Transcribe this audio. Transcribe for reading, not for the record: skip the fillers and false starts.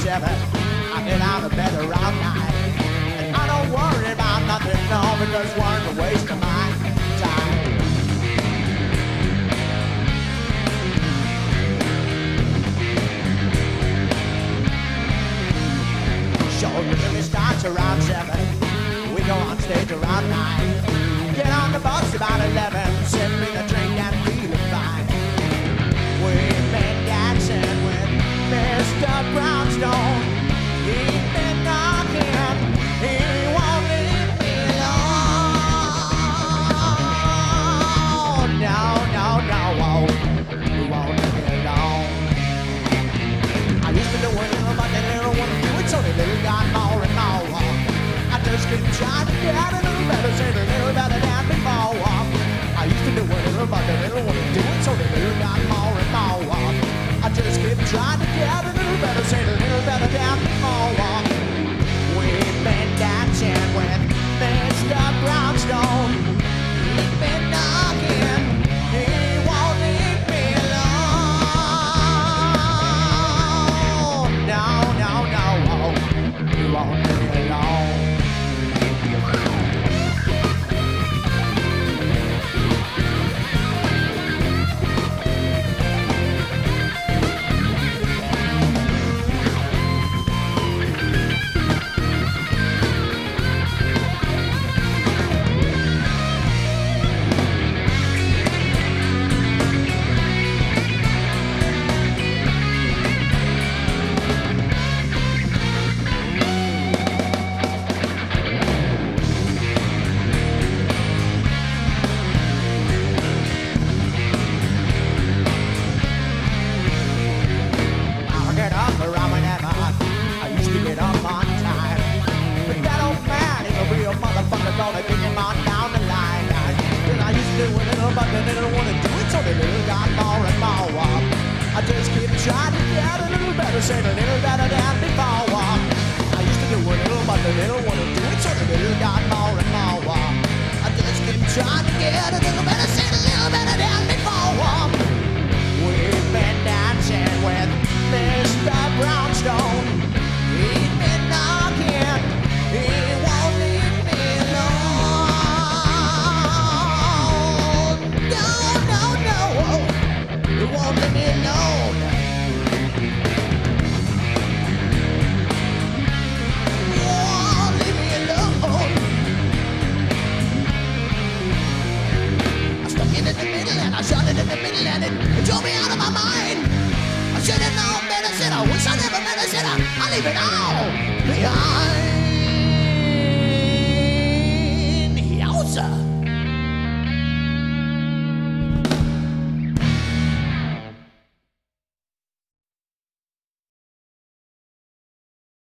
7. I get out of bed around 9. And I don't worry about nothing, no, because work's a waste of my time. Show usually starts around 7. We go on stage around 9. Get on the bus about 11. Sipping a drink and feeling fine. We've been dancing with Mr. Brownstone. He's been knocking. He won't leave me alone. No, no, no, he won't leave me alone. I used to do it, but they don't want to do it, so they little got more and more. I just keep trying to get a little better, say a little better than before. I used to do it, but they don't want to do it, so they little got more and more. I just keep trying to get a little better, say a little better than before. We've been dancing with Mr. Brownstone. He's been knocking. He won't leave me alone. No, no, no, he won't leave me alone. Gonna kick him on down the line. Cause I used to do a little, but they didn't want to do it, so they little got more and more. I just keep trying to get a little better, say a little better than before. I used to do a little, but they didn't want to do it, so they little got more and more. I just keep trying to get a little better, say a little better than